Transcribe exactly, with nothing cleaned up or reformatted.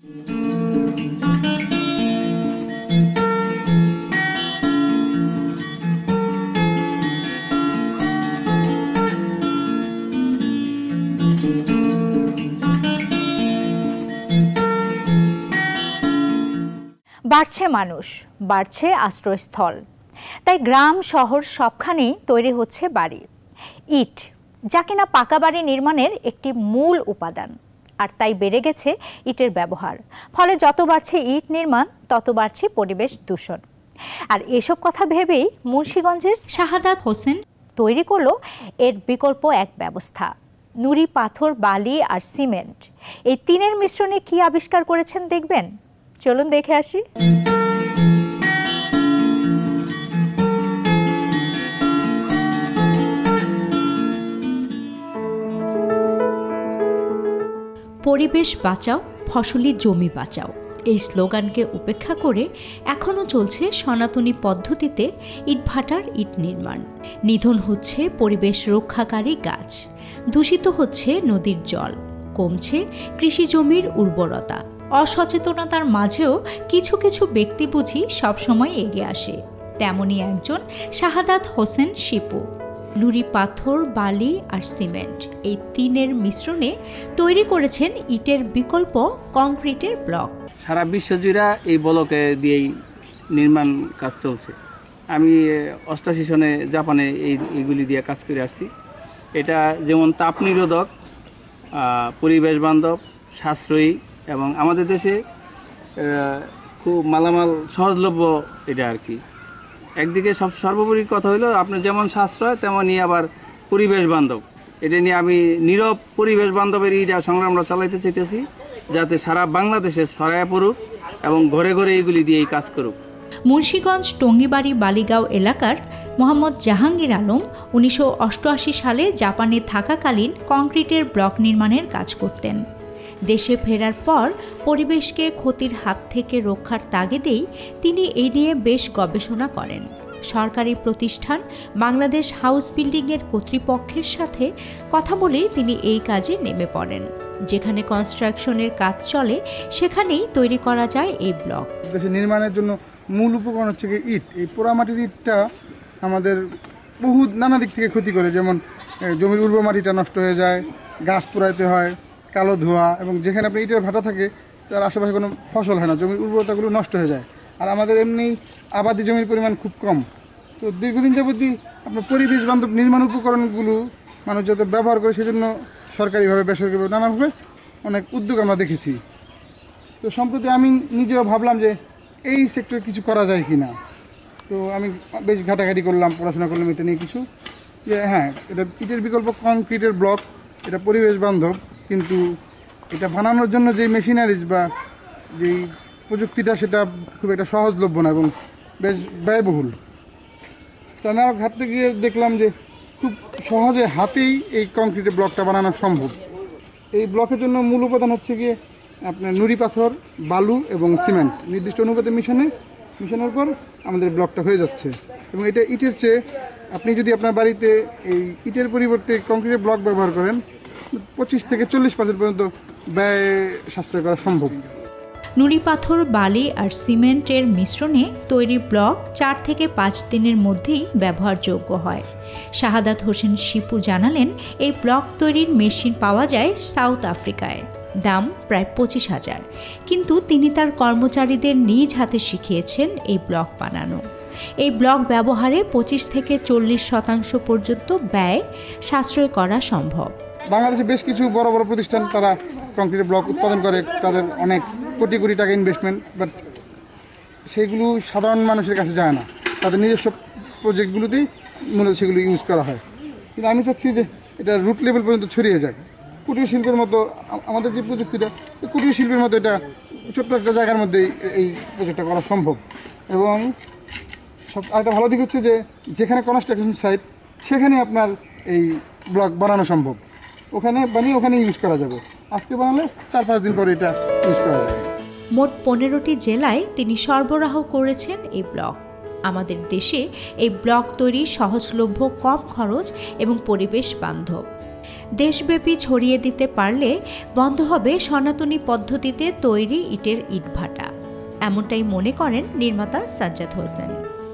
বাড়ছে মানুষ, বাড়ছে আশ্রয়স্থল, তাই গ্রাম শহর সবখানেই তৈরি হচ্ছে বাড়ি। ইট, যা কিনা পাকা বাড়ি নির্মাণের একটি মূল উপাদান, আর তাই বেড়ে গেছে ইটের ব্যবহার। ফলে যত বাড়ছে ইট নির্মাণ, তত বাড়ছে পরিবেশ দূষণ। আর এসব কথা ভেবেই মুন্সিগঞ্জের শাহাদাত হোসেন তৈরি করলো এর বিকল্প এক ব্যবস্থা। নুড়ি, পাথর, বালি আর সিমেন্ট, এই তিনের মিশ্রণে কি আবিষ্কার করেছেন দেখবেন? চলুন দেখে আসি। পরিবেশ বাঁচাও, ফসলি জমি বাঁচাও, এই স্লোগানকে উপেক্ষা করে এখনও চলছে সনাতনী পদ্ধতিতে ইটভাটার ইট নির্মাণ। নিধন হচ্ছে পরিবেশ রক্ষাকারী গাছ, দূষিত হচ্ছে নদীর জল, কমছে কৃষি জমির উর্বরতা। অসচেতনতার মাঝেও কিছু কিছু ব্যক্তি বুঝি সবসময় এগিয়ে আসে। তেমনই একজন শাহাদাত হোসেন শিপু। নুড়ি, পাথর, বালি আর সিমেন্ট, এই তিনের মিশ্রণে তৈরি করেছেন ইটের বিকল্প কংক্রিটের ব্লক। সারা বিশ্বজুড়ে এই ব্লকে দিয়েই নির্মাণ কাজ চলছে। আমি অষ্টাশি সনে জাপানে এই এইগুলি দিয়ে কাজ করে আসছি। এটা যেমন তাপ নিরোধক, পরিবেশ বান্ধব, সাশ্রয়ী এবং আমাদের দেশে খুব মালামাল সহজলভ্য এটা আর কি। একদিকে সব সর্বোপরি কথা হলো আপনার যেমন সাশ্রয় তেমনই আবার পরিবেশ বান্ধব। এটা নিয়ে আমি নীরব পরিবেশ বান্ধবের ইটা সংগ্রামটা চালাইতে চাইতেছি, যাতে সারা বাংলাদেশে ছড়ায় পড়ুক এবং ঘরে ঘরে এইগুলি দিয়েই কাজ করুক। মুন্সিগঞ্জ টঙ্গিবাড়ি বালিগাঁও এলাকার মোহাম্মদ জাহাঙ্গীর আলম উনিশশো অষ্টআশি সালে জাপানে থাকাকালীন কংক্রিটের ব্লক নির্মাণের কাজ করতেন। দেশে ফেরার পর পরিবেশকে ক্ষতির হাত থেকে রক্ষার তাগিদেই তিনি এই নিয়ে বেশ গবেষণা করেন। সরকারি প্রতিষ্ঠান বাংলাদেশ হাউস বিল্ডিংয়ের কর্তৃপক্ষের সাথে কথা বলে তিনি এই কাজে নেমে পড়েন। যেখানে কনস্ট্রাকশনের কাজ চলে সেখানেই তৈরি করা যায় এই ব্লক। দেশে নির্মাণের জন্য মূল উপকরণ হচ্ছে ইট। এই পোড়ামাটির ইটটা আমাদের বহু নানা দিক থেকে ক্ষতি করে, যেমন জমির উর্বর মাটিটা নষ্ট হয়ে যায়, গাছ পোড়াইতে হয়, কালো ধোঁয়া, এবং যেখানে আপনার ইটের ভাটা থাকে তার আশেপাশে কোনো ফসল হয় না, জমির উর্বরতাগুলো নষ্ট হয়ে যায়। আর আমাদের এমনি আবাদি জমির পরিমাণ খুব কম। তো দীর্ঘদিন যাবতই আপনার পরিবেশ বান্ধব নির্মাণ উপকরণগুলো মানুষ যাতে ব্যবহার করে, সেজন্য সরকারিভাবে বেসরকারিভাবে নানাভাবে অনেক উদ্যোগ আমরা দেখেছি। তো সম্প্রতি আমি নিজেও ভাবলাম যে এই সেক্টরে কিছু করা যায় কি না। তো আমি বেশ ঘাটাঘাটি করলাম, পড়াশোনা করলাম এটা নিয়ে কিছু, যে হ্যাঁ এটা ইটের বিকল্প কংক্রিটের ব্লক, এটা পরিবেশ বান্ধব, কিন্তু এটা বানানোর জন্য যে মেশিনারিজ বা যেই প্রযুক্তিটা সেটা খুব একটা সহজলভ্য না এবং বেশ ব্যয়বহুল। তো আমি আর ঘাটতে গিয়ে দেখলাম যে খুব সহজে হাতেই এই কংক্রিটের ব্লকটা বানানো সম্ভব। এই ব্লকের জন্য মূল উপাদান হচ্ছে গিয়ে আপনার নুড়ি, পাথর, বালু এবং সিমেন্ট নির্দিষ্ট অনুপাতে মিশানে মিশানোর পর আমাদের ব্লকটা হয়ে যাচ্ছে। এবং এটা ইটের চেয়ে আপনি যদি আপনার বাড়িতে এই ইটের পরিবর্তে কংক্রিটের ব্লক ব্যবহার করেন, পঁচিশ থেকে চল্লিশ পার্সেন্ট পর্যন্ত ব্যয় সাশ্রয় করা সম্ভব। নুড়ি, পাথর, বালি আর সিমেন্টের মিশ্রণে তৈরি ব্লক চার থেকে পাঁচ দিনের মধ্যেই ব্যবহারযোগ্য হয়। শাহাদাত হোসেন শিপু জানালেন, এই ব্লক তৈরির মেশিন পাওয়া যায় সাউথ আফ্রিকায়, দাম প্রায় পঁচিশ হাজার। কিন্তু তিনি তার কর্মচারীদের নিজ হাতে শিখিয়েছেন এই ব্লক বানানো। এই ব্লক ব্যবহারে পঁচিশ থেকে চল্লিশ শতাংশ পর্যন্ত ব্যয় সাশ্রয় করা সম্ভব। বাংলাদেশে বেশ কিছু বড় বড় প্রতিষ্ঠান তারা কংক্রিটের ব্লক উৎপাদন করে, তাদের অনেক কোটি কোটি টাকা ইনভেস্টমেন্ট, বাট সেগুলো সাধারণ মানুষের কাছে যায় না, তাদের নিজস্ব প্রজেক্টগুলোতেই মূলত সেগুলো ইউজ করা হয়। কিন্তু আমি চাচ্ছি যে এটা রুট লেভেল পর্যন্ত ছড়িয়ে যায়। কুটির শিল্পের মতো আমাদের যে প্রযুক্তিটা, কুটির শিল্পের মতো এটা ছোট্ট একটা জায়গার মধ্যেই এই প্রজেক্টটা করা সম্ভব। এবং সব আরেকটা ভালো দিক হচ্ছে যে যেখানে কনস্ট্রাকশন সাইট সেখানে আপনার এই ব্লক বানানো সম্ভব, ওখানে বানিয়ে ওখানে ইউজ করা যাবে। আজকে বানালে চার পাঁচ দিন পরে এটা ইউজ করা যাবে। মোট পনেরোটি জেলায় তিনি সরবরাহ করেছেন এই ব্লক। আমাদের দেশে এই ব্লক তৈরি সহজলভ্য, কম খরচ এবং পরিবেশ বান্ধব। দেশব্যাপী ছড়িয়ে দিতে পারলে বন্ধ হবে সনাতনী পদ্ধতিতে তৈরি ইটের ইটভাটা, এমনটাই মনে করেন নির্মাতা সাজ্জাদ হোসেন।